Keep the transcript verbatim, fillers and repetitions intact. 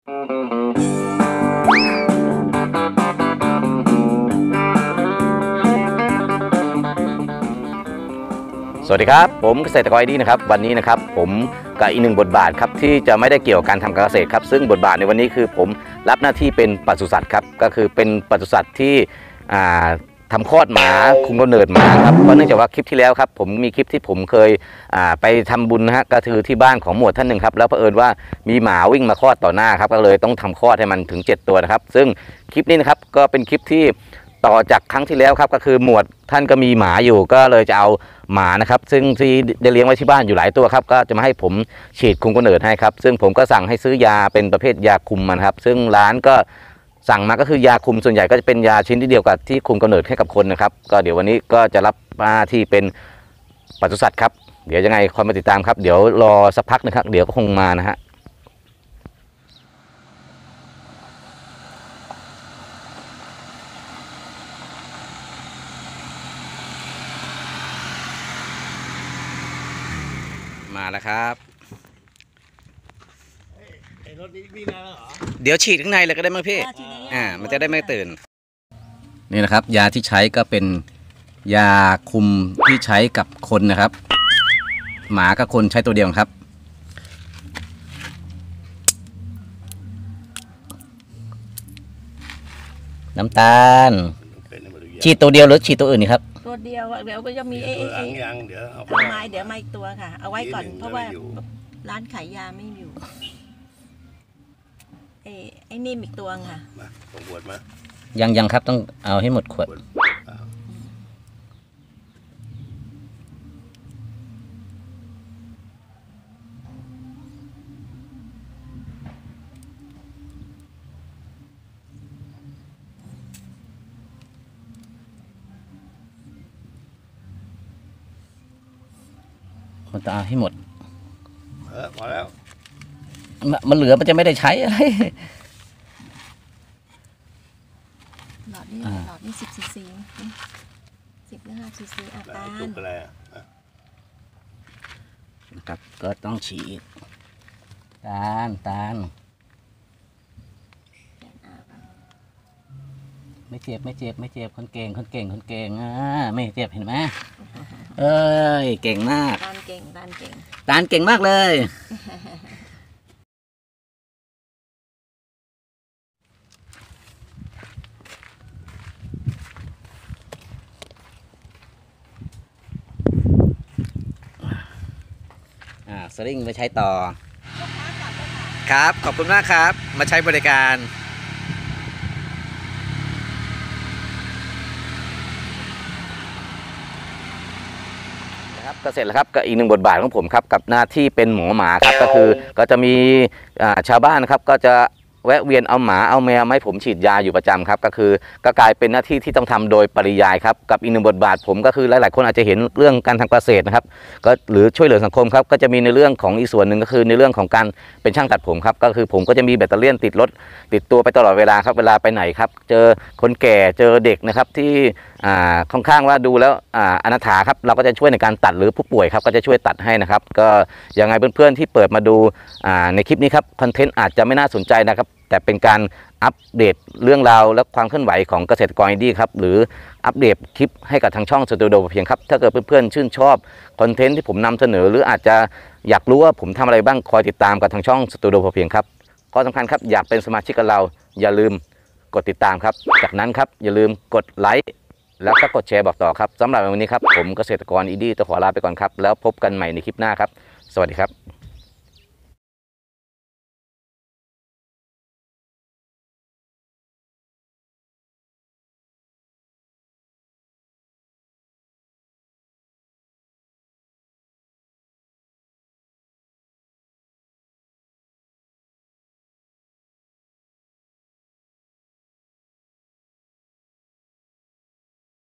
สวัสดีครับผมเกษตรกรดีนะครับวันนี้นะครับผมกับอีกหนึ่งบทบาทครับที่จะไม่ได้เกี่ยวกับการทำการเกษตรครับซึ่งบทบาทในวันนี้คือผมรับหน้าที่เป็นปศุสัตว์ครับก็คือเป็นปศุสัตว์ที่ทำคลอดหมาคุมกำเนิดหมาครับเพราะเนื่องจากว่าคลิปที่แล้วครับผมมีคลิปที่ผมเคยไปทำบุญนะฮะก็คือที่บ้านของหมวดท่านหนึ่งครับแล้วเผอิญว่ามีหมาวิ่งมาคลอดต่อหน้าครับก็เลยต้องทำคลอดให้มันถึงเจ็ดตัวนะครับซึ่งคลิปนี้นะครับก็เป็นคลิปที่ต่อจากครั้งที่แล้วครับก็คือหมวดท่านก็มีหมาอยู่ก็เลยจะเอาหมานะครับซึ่งที่ได้เลี้ยงไว้ที่บ้านอยู่หลายตัวครับก็จะมาให้ผมฉีดคุมกำเนิดให้ครับซึ่งผมก็สั่งให้ซื้อยาเป็นประเภทยาคุมมันครับซึ่งร้านก็สั่งมาก็คือยาคุมส่วนใหญ่ก็จะเป็นยาชิ้นที่เดียวกับที่คุมกำเนิดให้กับคนนะครับก็เดี๋ยววันนี้ก็จะรับมาที่เป็นปศุสัตว์ครับเดี๋ยวยังไงคอยมาติดตามครับเดี๋ยวรอสักพักนะครับเดี๋ยวก็คงมานะฮะมาแล้วครับไอ้รถนี้วิ่งได้แล้วเหรอเดี๋ยวฉีดข้างในเลยก็ได้มั้งพี่อ่ามันจะได้ไม่ตื่นนี่นะครับยาที่ใช้ก็เป็นยาคุมที่ใช้กับคนนะครับหมากับคนใช้ตัวเดียวครับน้ำตาลฉีดตัวเดียวหรือฉีดตัวอื่นนี่ครับตัวเดียวเดี๋ยวก็จะมีเอ๊ะเอ๊ะเดี๋ยวเอาไม้เดี๋ยวมาอีกตัวค่ะเอาไว้ก่อนเพราะว่าร้านขายยาไม่อยู่เอ๊ะไอ้นี่อีกตัวค่ะมาส่งขวดมายังยังครับต้องเอาให้หมดขวดมันจะเอาให้หมดเออพอแล้วมันเหลือมันจะไม่ได้ใช้อะไรหลอดนี่หลอดนี่สิบซีซีสิบหรือห้าซีซีอาตาลนะครับก็ต้องฉีดตาลตาลไม่เจ็บไม่เจ็บไม่เจ็บคนเก่งคนเก่งคนเก่งอ่าไม่เจ็บเห็นไหมเอ้ยเก่งมากตาลเก่งตาลเก่งตาลเก่งมากเลยอ่าสลิงไปใช้ต่อครับขอบคุณมากครับมาใช้บริการก็เสร็จแล้วครับก็อีกหนึ่งบทบาทของผมครับกับหน้าที่เป็นหมอหมาครับก็คือก็จะมีชาวบ้านครับก็จะแวะเวียนเอาหมาเอาแมวให้ผมฉีดยาอยู่ประจำครับก็คือก็กลายเป็นหน้าที่ที่ต้องทำโดยปริยายครับกับอีกหนึ่งบทบาทผมก็คือหลายๆคนอาจจะเห็นเรื่องการทำเกษตรนะครับก็หรือช่วยเหลือสังคมครับก็จะมีในเรื่องของอีกส่วนหนึ่งก็คือในเรื่องของการเป็นช่างตัดผมครับก็คือผมก็จะมีแบตเตอรี่ติดรถติดตัวไปตลอดเวลาครับเวลาไปไหนครับเจอคนแก่เจอเด็กนะครับที่ค่อนข้างว่าดูแล้วอนาถาครับเราก็จะช่วยในการตัดหรือผู้ป่วยครับก็จะช่วยตัดให้นะครับก็ยังไงเพื่อนๆที่เปิดมาดูในคลิปนี้ครับคอนเทนต์อาจจะไม่น่าสนใจนะครับแต่เป็นการอัปเดตเรื่องราวและความเคลื่อนไหวของเกษตรกรอินดี้ครับหรืออัปเดตคลิปให้กับทางช่องสตูดิโอพอเพียงครับถ้าเกิดเพื่อนๆชื่นชอบคอนเทนต์ที่ผมนำเสนอหรืออาจจะอยากรู้ว่าผมทำอะไรบ้างคอยติดตามกับทางช่องสตูดิโอพอเพียงครับข้อสำคัญครับอยากเป็นสมาชิกกับเราอย่าลืมกดติดตามครับจากนั้นครับอย่าลืมกดไลค์แล้วก็กดแชร์บอกต่อครับสำหรับวันนี้ครับผมเกษตรกรอินดี้ต้องขอลาไปก่อนครับแล้วพบกันใหม่ในคลิปหน้าครับสวัสดีครับ